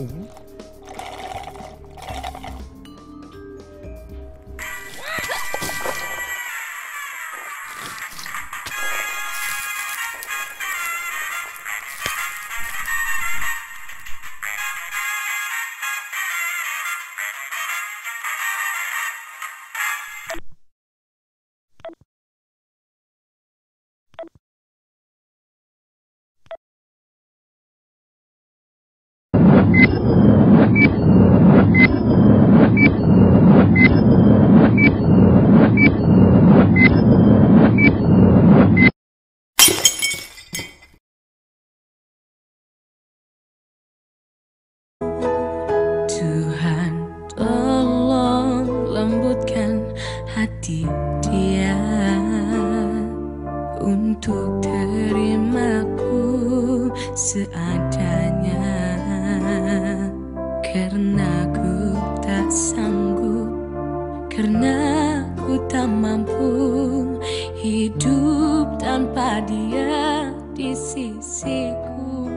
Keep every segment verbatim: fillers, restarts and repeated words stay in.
hati dia untuk terimaku seadanya, karena ku tak sanggup, karena ku tak mampu hidup tanpa dia di sisiku.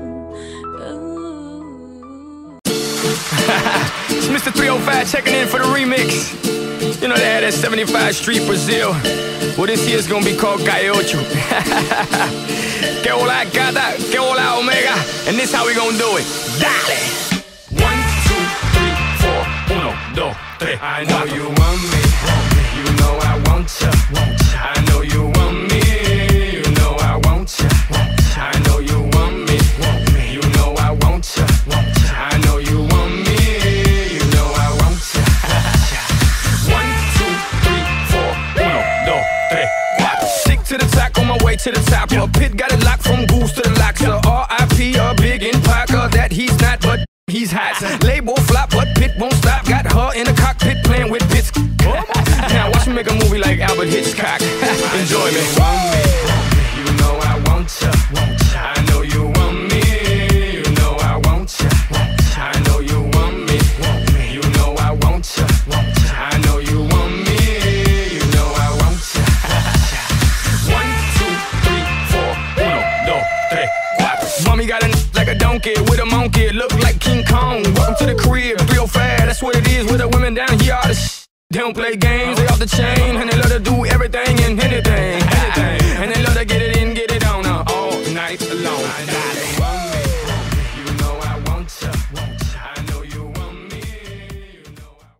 It's Mister three oh five checking in for the remix. You know they had that seventy-five Street Brazil. Well, this year's gonna be called Calle Ocho. Que hola gata, que hola omega. And this how we gonna do it. Dale! One, two, three, four. Uno, dos, tres. I know you want me. You know I want ya. I know you want me. You know I want ya. I know you want me. You know I want ya. I know you want me. You know I want ya. One, two, three, four. Uno, dos, tres, cuatro. Stick to the track on my way to the top. A pit got it locked from goose to the locks. R I P a big in Parker that he's not, but he's hot. Label flop, but Pit won't stop. Got her in the cockpit playing with bits. Now watch me make a movie like Albert Hitchcock. Enjoy me. You know I want ya. I know you want me. You know I want ya. I know you want me. You know I want ya. I know you want me. You know I want ya. One, two, three, four. Uno, dos, tres, cuatro. Mommy got a like a donkey with a monkey. Look like King Kong. Welcome to the crib. three oh five, that's what it is with the women down here. All the sh they don't play games, they off the chain. And they love to do everything and anything, anything. And they love to get it in, get it on uh, all night long. I know you want me. You know I want ya. I know you want me. You know I...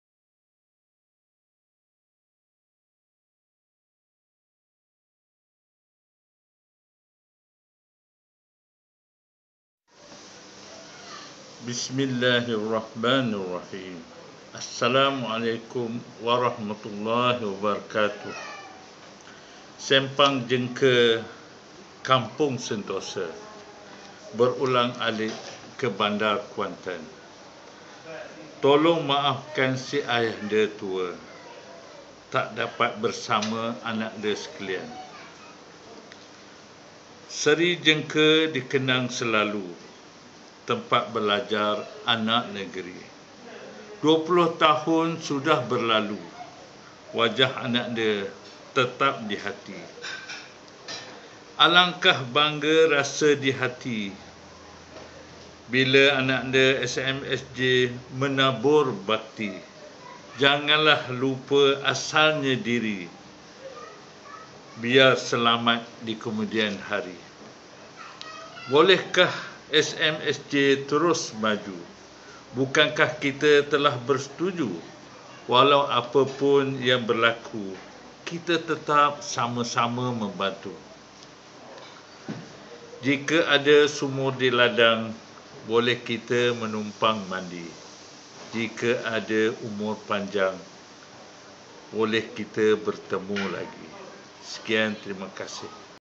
Bismillahirrahmanirrahim. Assalamualaikum warahmatullahi wabarakatuh. Sempang jengka Kampung Sentosa berulang alik ke Bandar Kuantan. Tolong maafkan si ayah dia tua tak dapat bersama anak dia sekalian. Seri Jengka dikenang selalu tempat belajar anak negeri. dua puluh tahun sudah berlalu, wajah anak dia tetap di hati. Alangkah bangga rasa di hati bila anak dia S M S J menabur bakti. Janganlah lupa asalnya diri, biar selamat di kemudian hari. Bolehkah S M S J terus maju? Bukankah kita telah bersetuju, walau apapun yang berlaku, kita tetap sama-sama membantu. Jika ada sumur di ladang, boleh kita menumpang mandi. Jika ada umur panjang, boleh kita bertemu lagi. Sekian, terima kasih.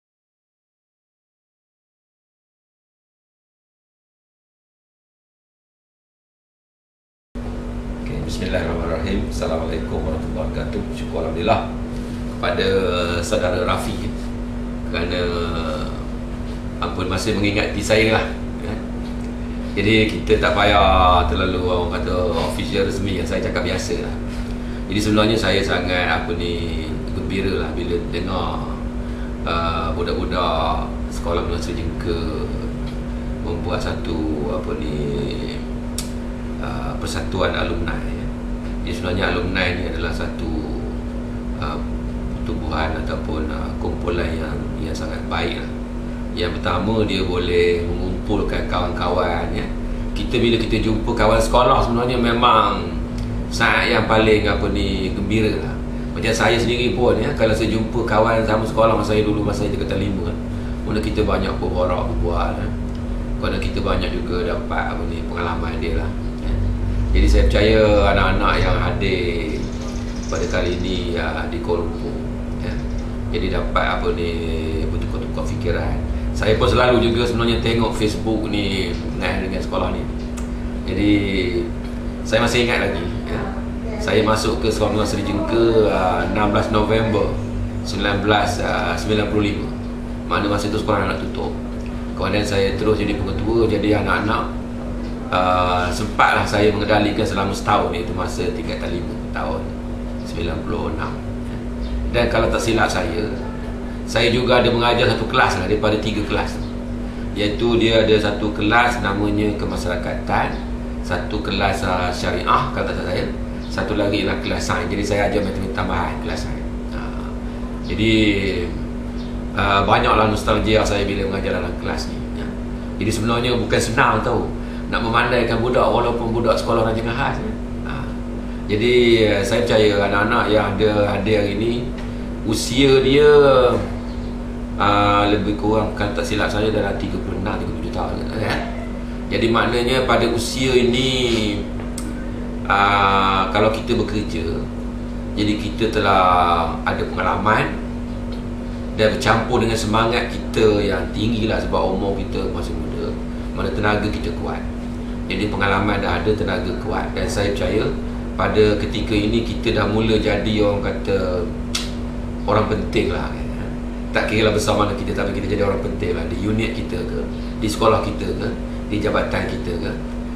Bismillahirrahmanirrahim. Assalamualaikum warahmatullahi wabarakatuh. Syukur Alhamdulillah kepada saudara Rafi kerana ampun masih mengingati saya lah. Jadi kita tak payah terlalu orang kata official resmi, yang saya cakap biasa lah. Jadi sebenarnya saya sangat apa ni gembira lah bila dengar uh, budak-budak sekolah menengah Jengka membuat satu apa ni uh, Persatuan Alumni ya. Jadi sebenarnya alumni ni adalah satu uh, pertubuhan ataupun uh, kumpulan yang yang sangat baik lah. Yang pertama, dia boleh mengumpulkan kawan-kawan ya. Kita bila kita jumpa kawan sekolah sebenarnya memang saat yang paling apa ni gembira lah. Macam saya sendiri pun ya, kalau saya jumpa kawan sama sekolah masa saya dulu masa saya tingkatan lima, mana kita banyak berborak berbual ya. Kerana kita banyak juga dapat apa ni pengalaman dia lah ya. Jadi saya percaya anak-anak yang hadir pada kali ini ya, di Kuala Lumpur ya, jadi dapat apa ni bertukar-tukar fikiran. Saya pun selalu juga sebenarnya tengok Facebook ni mengenai dengan sekolah ni. Jadi saya masih ingat lagi ya, saya masuk ke Sekolah Menengah Seri Jengka uh, enam belas November seribu sembilan ratus sembilan puluh lima. Mana masa itu sekolah nak tutup. Kemudian saya terus jadi pengetua, jadi anak-anak uh, sempatlah saya mengendalikan selama setahun, iaitu masa tingkatan lima tahun sembilan puluh enam. Dan kalau tak silap saya, saya juga ada mengajar satu kelas lah daripada tiga kelas, iaitu dia ada satu kelas namanya kemasyarakatan, satu kelas uh, syariah kalau tak salah saya, satu lagi ialah kelas sains. Jadi saya ajar matematik tambahan kelas sains. uh, Jadi uh, banyaklah nostalgia saya bila mengajar dalam kelas ni ya. Jadi sebenarnya bukan senang tahu nak memandaikan budak walaupun budak sekolah rancangan khas ya. uh, Jadi uh, saya percaya anak-anak yang ada hadir hari ini, usia dia uh, lebih kurang kan tak silap saya dalam tiga puluh enam tiga puluh tujuh tahun ya. Jadi maknanya pada usia ini uh, kalau kita bekerja, jadi kita telah ada pengalaman dan bercampur dengan semangat kita yang tinggi lah, sebab umur kita masih muda, mana tenaga kita kuat. Jadi pengalaman dah ada, tenaga kuat. Dan saya percaya pada ketika ini kita dah mula jadi orang kata orang penting lah kan? Tak kira lah besar mana kita, tapi kita jadi orang penting lah di unit kita ke, di sekolah kita ke, di jabatan kita ke.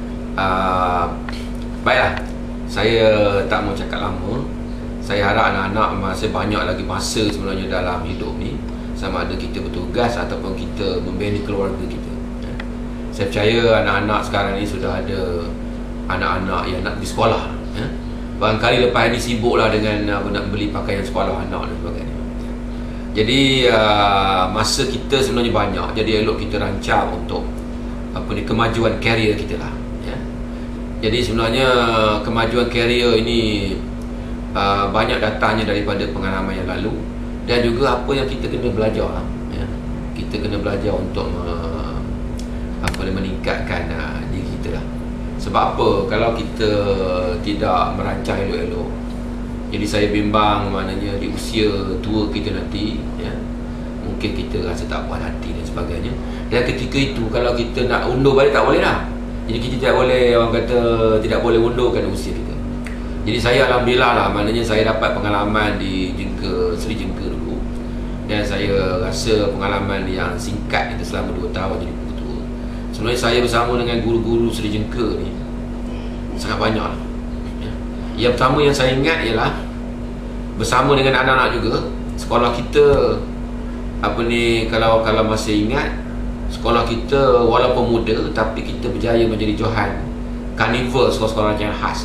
uh, Baiklah, saya tak mau cakap lama. Saya harap anak-anak masih banyak lagi masa sebenarnya dalam hidup ni, sama ada kita bertugas ataupun kita membina keluarga kita ya. Saya percaya anak-anak sekarang ni sudah ada anak-anak yang nak pergi sekolah ya. Barangkali lepas ni sibuklah dengan uh, nak beli pakaian sekolah anak dan sebagainya. Jadi uh, masa kita sebenarnya banyak, jadi elok kita rancang untuk apa ni kemajuan karier kita lah ya. Jadi sebenarnya kemajuan karier ini uh, banyak datangnya daripada pengalaman yang lalu, dan juga apa yang kita kena belajar lah ya. Kita kena belajar untuk uh, apa ni meningkatkan uh, diri kita lah. Sebab apa? Kalau kita tidak merancang elok-elok, jadi saya bimbang maknanya di usia tua kita nanti ya, mungkin kita rasa tak puas hati dan sebagainya. Dan ketika itu kalau kita nak undur balik tak boleh lah. Jadi kita tidak boleh, orang kata tidak boleh undurkan usia kita. Jadi saya alhamdulillah lah, maknanya saya dapat pengalaman di Jengka, Seri Jengka dulu, dan saya rasa pengalaman yang singkat itu selama dua tahun jadi pengetua. Sebenarnya saya bersama dengan guru-guru Seri Jengka ni sangat banyak lah ya. Yang pertama yang saya ingat ialah bersama dengan anak-anak juga sekolah kita apa ni, kalau kalau masih ingat, sekolah kita walaupun muda tapi kita berjaya menjadi johan karnival sekolah-sekolah rancangan khas.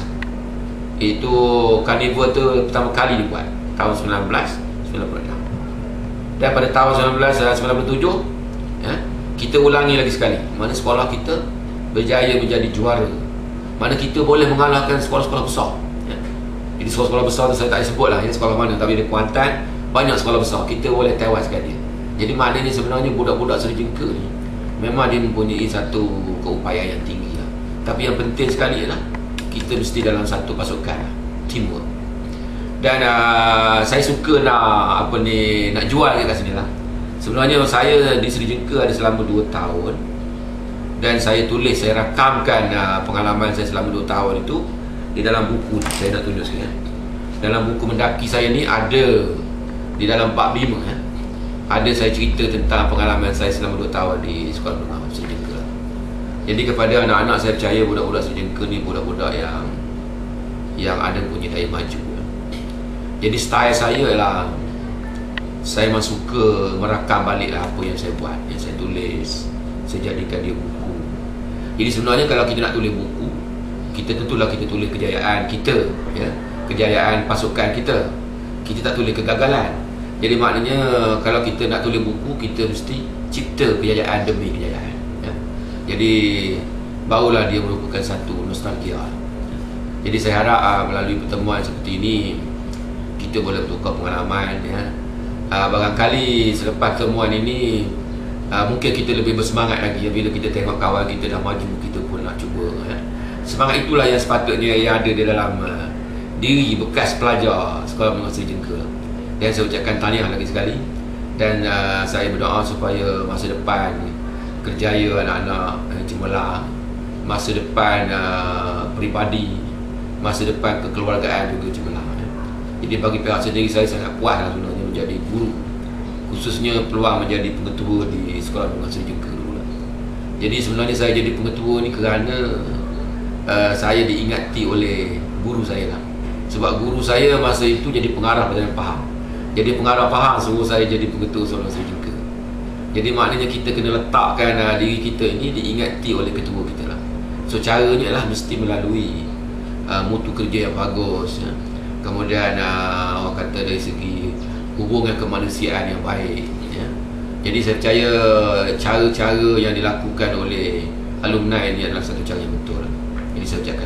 Itu karnival tu pertama kali dibuat tahun seribu sembilan ratus sembilan puluh enam, dan pada tahun seribu sembilan ratus sembilan puluh tujuh ya, kita ulangi lagi sekali, mana sekolah kita berjaya menjadi juara, mana kita boleh mengalahkan sekolah-sekolah besar ya. Jadi sekolah-sekolah besar tu saya tak sebut lah ya, sekolah mana, tapi di Kuantan banyak sekolah besar, kita boleh tewaskan dia. Jadi maknanya sebenarnya budak-budak Seri Jengka ni memang dia mempunyai satu keupayaan yang tinggi lah. Tapi yang penting sekali ialah kita mesti dalam satu pasukan lah, teamwork. Dan uh, saya suka nak apa ni, nak jual kat sini lah. Sebenarnya saya di Seri Jengka ada selama dua tahun, dan saya tulis, saya rakamkan uh, pengalaman saya selama dua tahun itu di dalam buku. Saya nak tunjuk sikit ya. Dalam buku mendaki saya ni ada di dalam bab lima ya, ada saya cerita tentang pengalaman saya selama dua tahun di Sekolah Menengah Seri Jengka. Jadi kepada anak-anak, saya percaya budak-budak Seri Jengka ni budak-budak yang yang ada punya daya maju. Jadi style saya ialah saya memang suka merakam balik lah apa yang saya buat, yang saya tulis, saya jadikan dia buku. Jadi sebenarnya kalau kita nak tulis buku, kita tentulah kita tulis kejayaan kita, ya, kejayaan pasukan kita. Kita tak tulis kegagalan. Jadi maknanya kalau kita nak tulis buku, kita mesti cipta kejayaan demi kejayaan, ya. Jadi barulah dia merupakan satu nostalgia. Jadi saya harap uh, melalui pertemuan seperti ini kita boleh bertukar pengalaman, ya. Uh, barangkali selepas pertemuan ini uh, mungkin kita lebih bersemangat lagi, ya, bila kita tengok kawan kita dah maju, kita pun nak cuba, ya. Semangat itulah yang sepatutnya yang ada di dalam uh, diri bekas pelajar Sekolah Menengah Seri Jengka. Dan saya ucapkan tahniah lagi sekali, dan uh, saya berdoa supaya masa depan kerjaya anak-anak uh, cemerlang, masa depan uh, peribadi, masa depan kekeluargaan juga cemerlang, ya. Jadi bagi pihak sendiri, saya sangat puas lah sebenarnya menjadi guru, khususnya peluang menjadi pengetua di Sekolah Menengah Seri Jengka dulu lah. Jadi sebenarnya saya jadi pengetua ni kerana uh, saya diingati oleh guru saya lah. Sebab guru saya masa itu jadi pengarah Pelajaran Pahang. Jadi pengarah Pahang suruh saya jadi pengetua Sekolah Menengah Seri Jengka. Jadi maknanya kita kena letakkan uh, diri kita ini diingati oleh ketua kita lah. So caranya lah mesti melalui uh, mutu kerja yang bagus, ya. Kemudian uh, orang kata dari segi hubungan kemanusiaan yang baik, ya. Jadi saya percaya cara-cara yang dilakukan oleh alumni ini adalah satu cara yang betul. Jadi saya ucapkan